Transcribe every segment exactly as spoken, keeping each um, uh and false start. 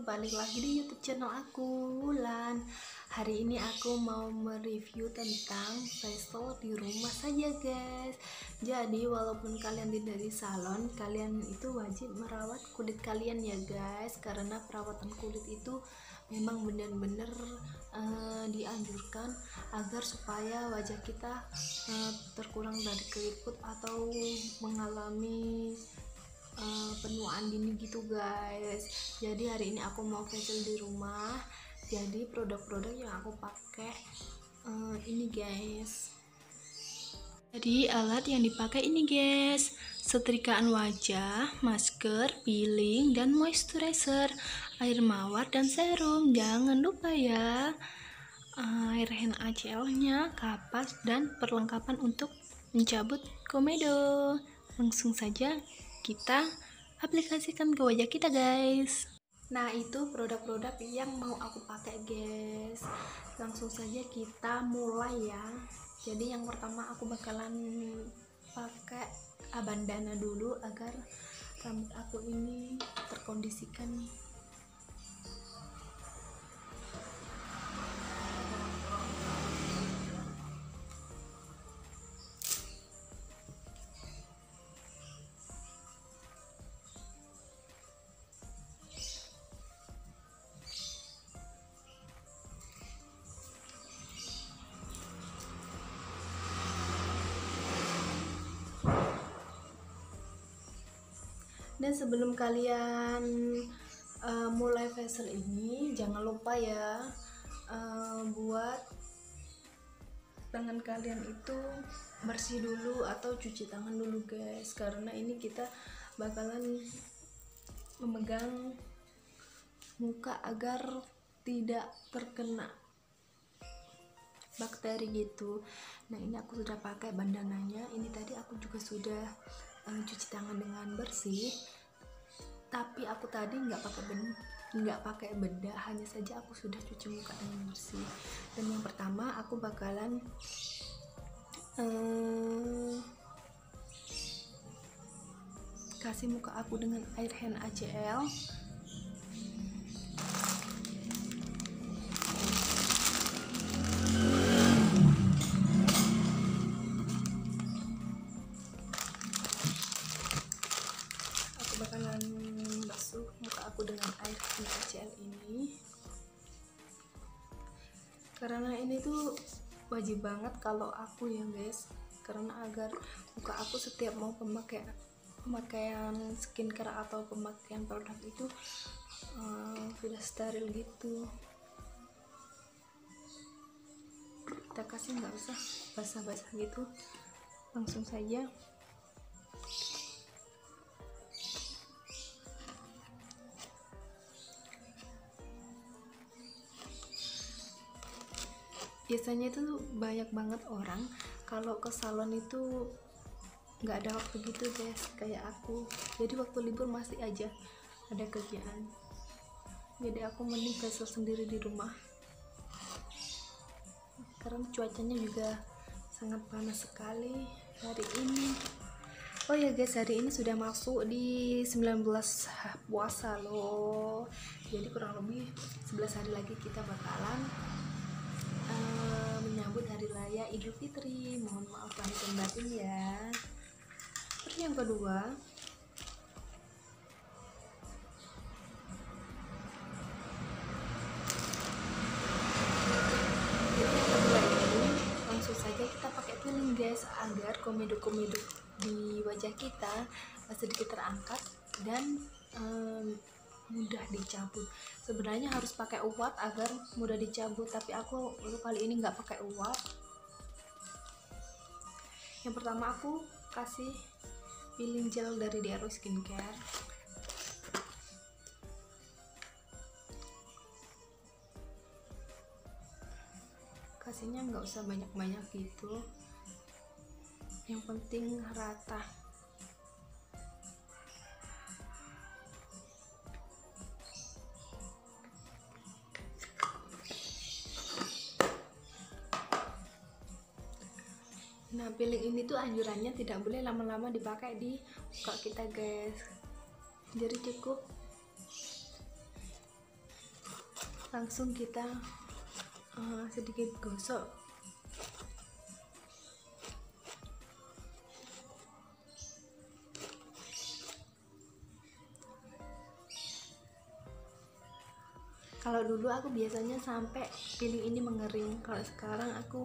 balik lagi di YouTube channel aku, Wulan. Hari ini aku mau mereview tentang facial di rumah saja, guys. Jadi walaupun kalian tidak di salon, kalian itu wajib merawat kulit kalian ya, guys. Karena perawatan kulit itu memang benar-benar uh, dianjurkan agar supaya wajah kita uh, terkurang dari keriput atau mengalami Uh, penuaan dini gitu, guys. Jadi hari ini aku mau facial di rumah. Jadi produk-produk yang aku pakai uh, ini, guys. Jadi alat yang dipakai ini, guys: setrikaan wajah, masker, peeling, dan moisturizer, air mawar, dan serum. Jangan lupa ya, air hand A C L-nya, kapas, dan perlengkapan untuk mencabut komedo. Langsung saja kita aplikasikan ke wajah kita, guys. Nah, itu produk-produk yang mau aku pakai, guys. Langsung saja kita mulai ya. Jadi yang pertama aku bakalan pakai bandana dulu agar rambut aku ini terkondisikan nih. Dan sebelum kalian uh, mulai facial ini, jangan lupa ya uh, buat tangan kalian itu bersih dulu atau cuci tangan dulu, guys. Karena ini kita bakalan memegang muka agar tidak terkena bakteri gitu. Nah, ini aku sudah pakai bandananya. Ini tadi aku juga sudah uh, cuci tangan dengan bersih, tapi aku tadi nggak pakai ben nggak pakai bedak, hanya saja aku sudah cuci muka dengan bersih. Dan yang pertama aku bakalan uh, kasih muka aku dengan air hand A C L. Bakalan basuh muka aku dengan air hand A C L ini, karena ini tuh wajib banget kalau aku ya, guys. Karena agar muka aku setiap mau pemakaian pemakaian skincare atau pemakaian produk itu uh, sudah steril gitu. Kita kasih nggak usah basah-basah gitu, langsung saja. Biasanya itu banyak banget orang kalau ke salon itu nggak ada waktu gitu, guys, kayak aku. Jadi waktu libur masih aja ada kerjaan, jadi aku mending facial sendiri di rumah karena cuacanya juga sangat panas sekali hari ini. Oh ya, guys, hari ini sudah masuk di sembilan belas puasa loh. Jadi kurang lebih sebelas hari lagi kita bakalan Uh, menyambut hari raya Idul Fitri. Mohon maaf lahir dan batin ya. Terus yang kedua, jadi yang kedua ini langsung saja kita pakai peeling, guys, agar komedo-komedo di wajah kita sedikit terangkat dan um, mudah dicabut. Sebenarnya harus pakai uap agar mudah dicabut, tapi aku kali ini nggak pakai uap. Yang pertama aku kasih peeling gel dari D R O Skincare. Kasihnya nggak usah banyak-banyak gitu, yang penting rata. Nah, peeling ini tuh anjurannya tidak boleh lama-lama dipakai di muka kita, guys. Jadi cukup langsung kita uh, sedikit gosok. Kalau dulu aku biasanya sampai piling ini mengering, kalau sekarang aku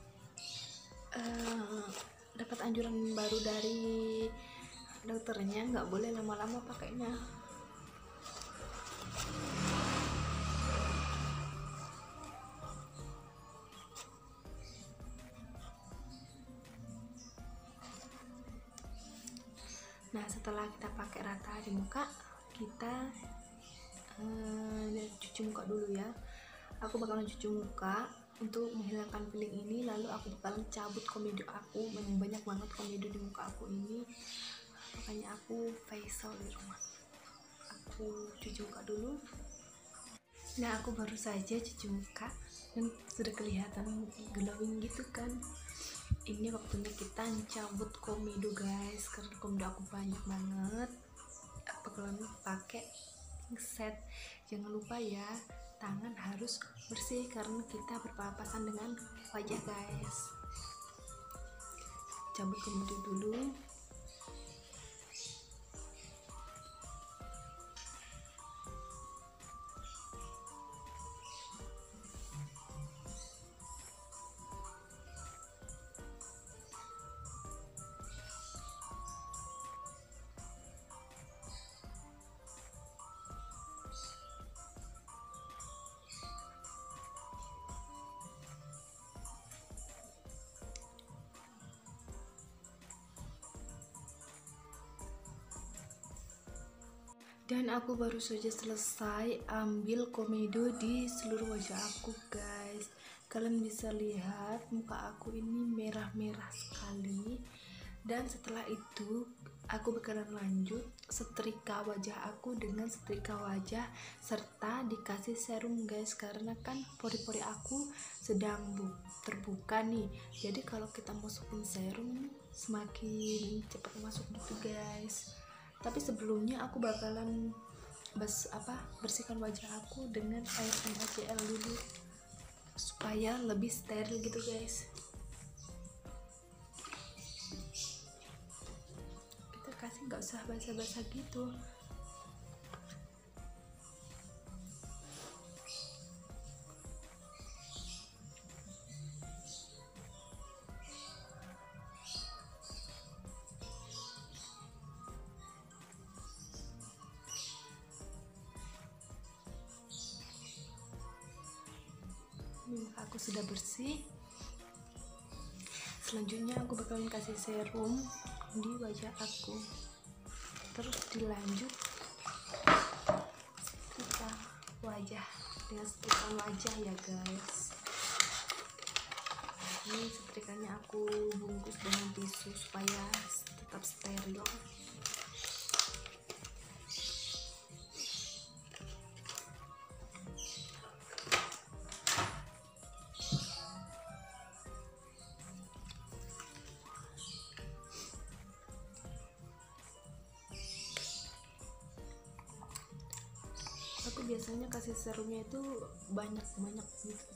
uh, dapat anjuran baru dari dokternya nggak boleh lama-lama pakainya. Nah, setelah kita pakai rata di muka, kita uh, cuci muka dulu ya. Aku bakalan cuci muka untuk menghilangkan peeling ini, lalu aku bakalan cabut komedo aku. Banyak banget komedo di muka aku ini, makanya aku facial di rumah. Aku cuci muka dulu. Nah, aku baru saja cuci muka dan sudah kelihatan glowing gitu kan. Ini waktunya kita cabut komedo guys, karena komedo aku banyak banget. Bakalan pakai set. Jangan lupa ya, tangan harus bersih karena kita berpapasan dengan wajah guys. Cabut komedo dulu. Dan aku baru saja selesai ambil komedo di seluruh wajah aku guys. Kalian bisa lihat muka aku ini merah-merah sekali. Dan setelah itu aku bakalan lanjut setrika wajah aku dengan setrika wajah serta dikasih serum guys, karena kan pori-pori aku sedang terbuka nih. Jadi kalau kita masukin serum semakin cepat masuk gitu guys. Tapi sebelumnya aku bakalan bas apa bersihkan wajah aku dengan air N A C L dulu supaya lebih steril gitu guys. Kita kasih nggak usah basah-basah gitu. Muka aku sudah bersih. Selanjutnya aku bakalan kasih serum di wajah aku, terus dilanjut setrika wajah dengan setrikaan wajah ya guys. Ini setrikanya aku bungkus dengan tisu supaya tetap steril. Aku biasanya kasih serumnya itu banyak-banyak gitu.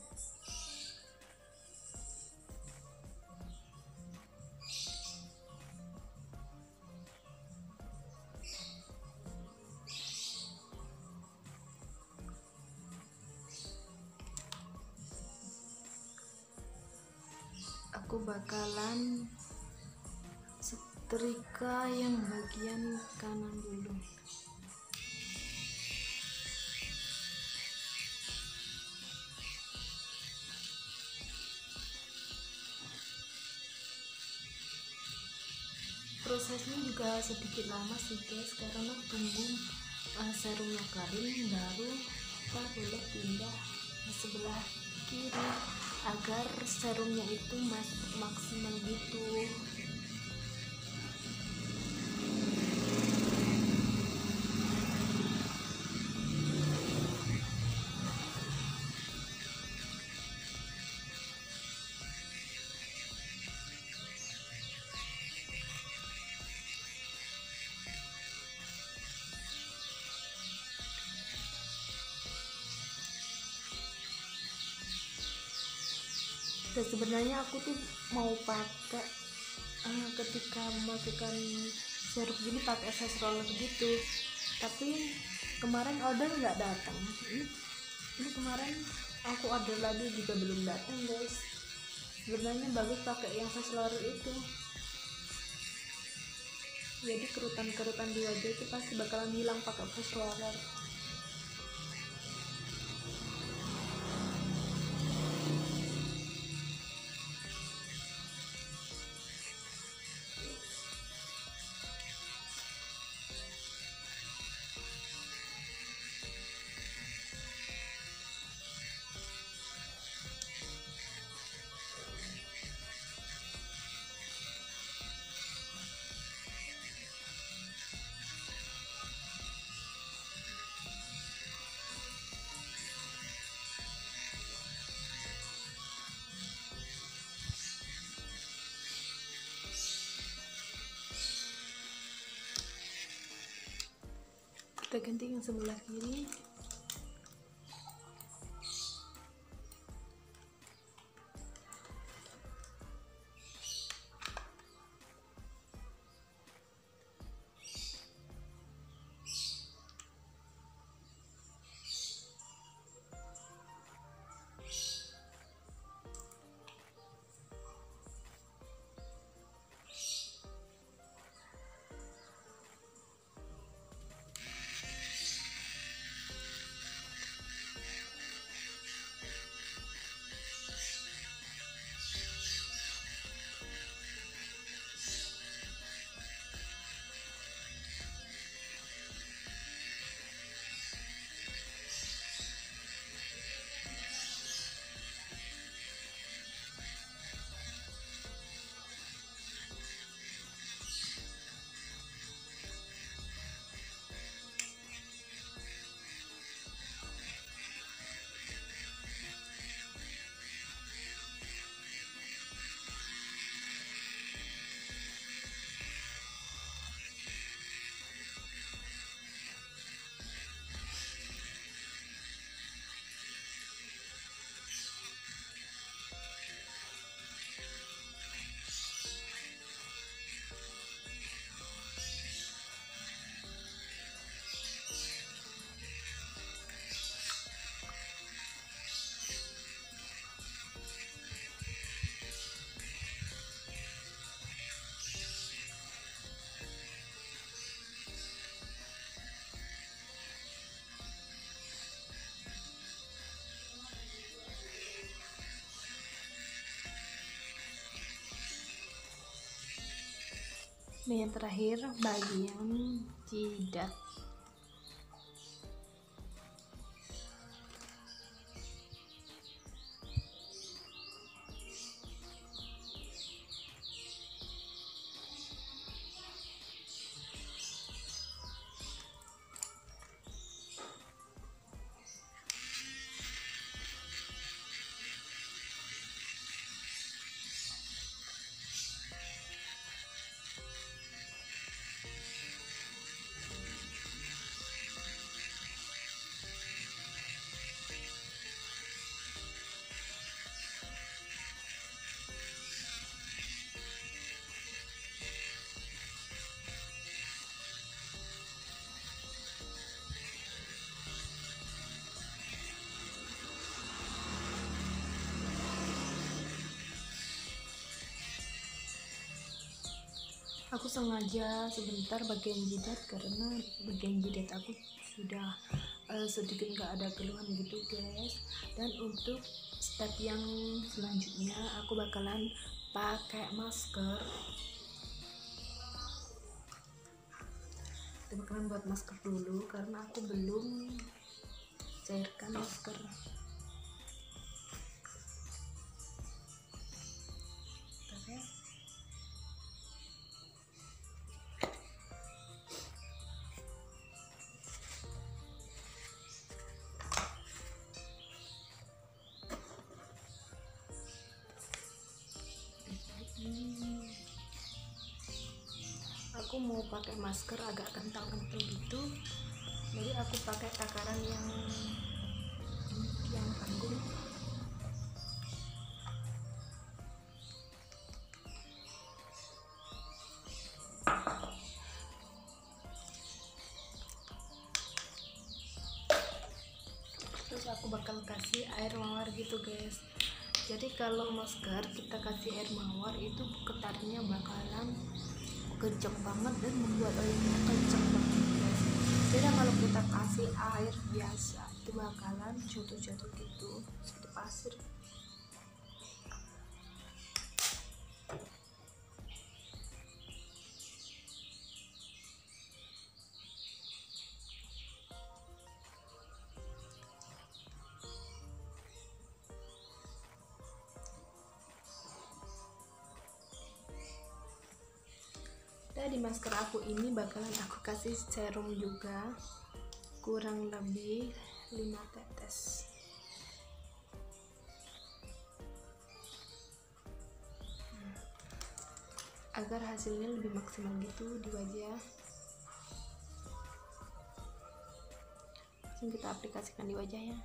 Aku bakalan setrika yang bagian kanan dulu. Prosesnya juga sedikit lama sih guys, karena tunggu uh, serumnya kering baru kita boleh pindah ke sebelah kiri agar serumnya itu masuk maksimal gitu. Dan sebenarnya aku tuh mau pakai uh, ketika masukkan sirup gini pakai face roller gitu, tapi kemarin order nggak datang. Ini, ini kemarin aku order lagi juga belum datang guys. Sebenarnya bagus pakai yang face roller itu, jadi kerutan-kerutan di wajah itu pasti bakalan hilang pakai face roller. Kita ganti yang sebelah kiri. Nah, yang terakhir bagian jidat. Aku sengaja sebentar bagian jidat karena bagian jidat aku sudah uh, sedikit nggak ada keluhan gitu guys. Dan untuk step yang selanjutnya aku bakalan pakai masker. Kita bakalan buat masker dulu karena aku belum cairkan masker. Bentar ya. Aku mau pakai masker agak kentang-kentang gitu, jadi aku pakai takaran yang yang tanggung. bakal kasih air mawar gitu guys. Jadi kalau masker kita kasih air mawar itu ketarnya bakalan kenceng banget dan membuat olehnya kenceng banget guys. Beda kalau kita kasih air biasa itu bakalan jatuh-jatuh gitu seperti pasir. Dan di masker aku ini bakalan aku kasih serum juga, kurang lebih lima tetes. Hmm. Agar hasilnya lebih maksimal gitu di wajah. Langsung kita aplikasikan di wajahnya.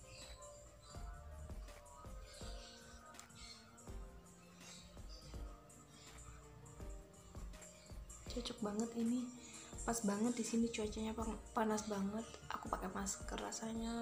Cocok banget ini, pas banget di sini cuacanya panas banget, aku pakai masker rasanya.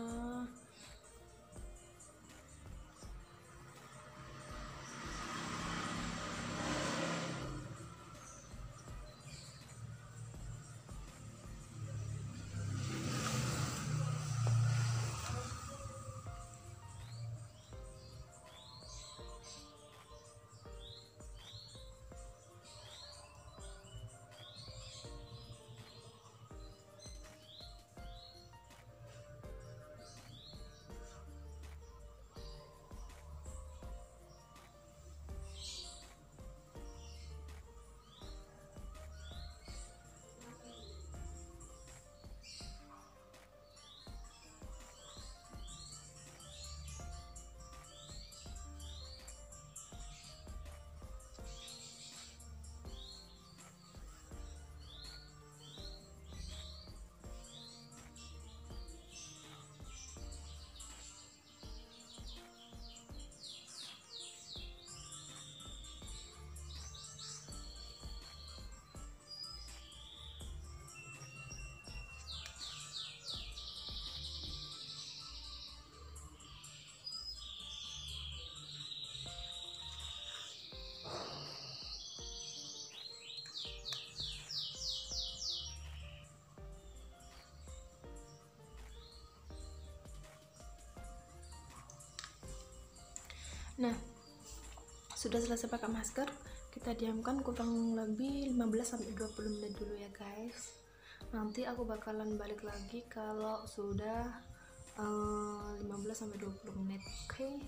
Nah, sudah selesai pakai masker, kita diamkan kurang lebih lima belas sampai dua puluh menit dulu ya guys. Nanti aku bakalan balik lagi kalau sudah uh, lima belas sampai dua puluh menit. Oke. Okay?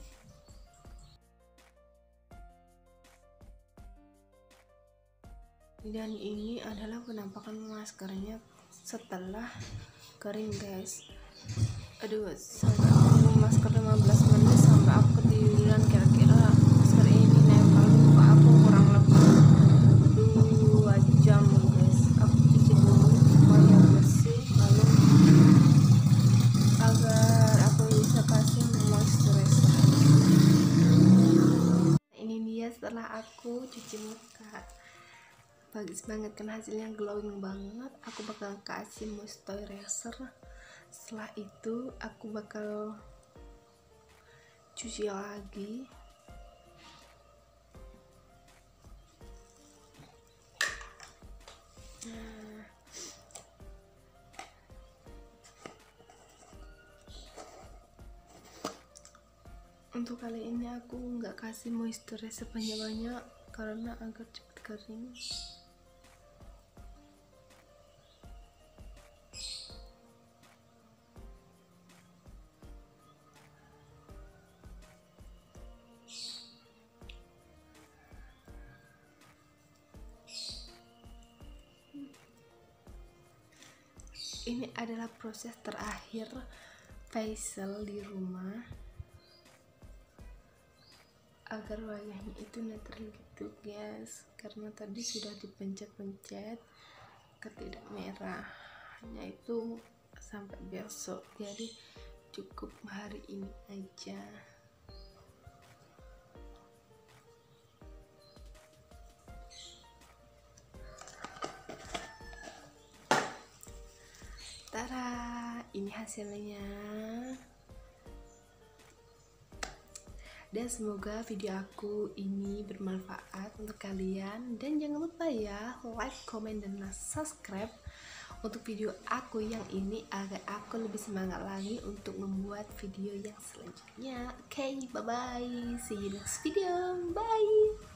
Dan ini adalah penampakan maskernya setelah kering guys. Aduh, sampai aku masker lima belas menit sampai aku ketiduran, kira-kira masker ini nempel muka aku kurang lebih dua jam guys. Aku cuci dulu supaya bersih, lalu agar aku bisa kasih moisturizer. Ini dia setelah aku cuci muka, bagus banget kan hasilnya, glowing banget. Aku bakal kasih moisturizer. Setelah itu aku bakal cuci lagi. Nah, untuk kali ini aku nggak kasih moisturizer banyak-banyak karena agar cepat kering. Ini adalah proses terakhir facial di rumah agar wajahnya itu netral gitu guys, karena tadi sudah dipencet-pencet ke tidak merahnya itu sampai besok, jadi cukup hari ini aja. Tara, ini hasilnya. Dan semoga video aku ini bermanfaat untuk kalian. Dan jangan lupa ya, like, comment, dan subscribe untuk video aku yang ini agar aku lebih semangat lagi untuk membuat video yang selanjutnya. Oke, okay, bye bye, see you next video, bye.